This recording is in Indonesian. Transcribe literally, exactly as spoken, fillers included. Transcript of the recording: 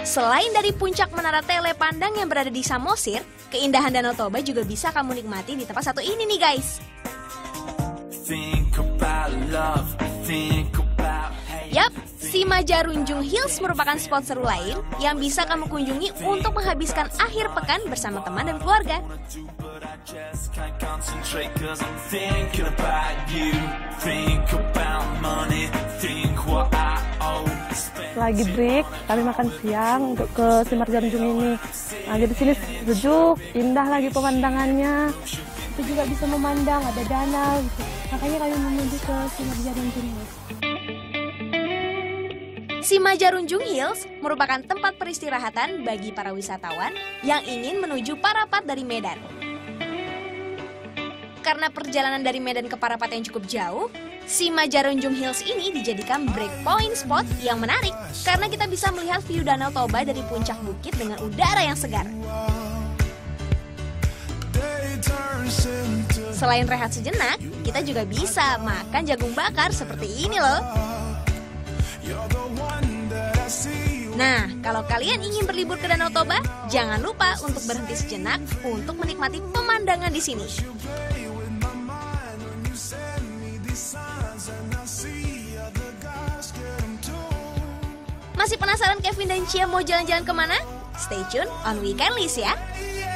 Selain dari puncak Menara Telepandang yang berada di Samosir, keindahan Danau Toba juga bisa kamu nikmati di tempat satu ini nih guys. Yap, Simajarunjung Hills merupakan spot seru lain yang bisa kamu kunjungi untuk menghabiskan akhir pekan bersama teman dan keluarga. Lagi break, kami makan siang untuk ke Simajarunjung ini. Nah, jadi sini sejuk, indah lagi pemandangannya. Itu juga bisa memandang, ada danau gitu. Makanya kami menuju ke Simajarunjung Hills. Simajarunjung Hills merupakan tempat peristirahatan bagi para wisatawan yang ingin menuju Parapat dari Medan. Karena perjalanan dari Medan ke Parapat yang cukup jauh, Simajarunjung Hills ini dijadikan breakpoint spot yang menarik karena kita bisa melihat view Danau Toba dari puncak bukit dengan udara yang segar. Selain rehat sejenak, kita juga bisa makan jagung bakar seperti ini loh. Nah, kalau kalian ingin berlibur ke Danau Toba, jangan lupa untuk berhenti sejenak untuk menikmati pemandangan di sini. Masih penasaran Kevin dan Cia mau jalan-jalan kemana? Stay tune on Weekend List ya!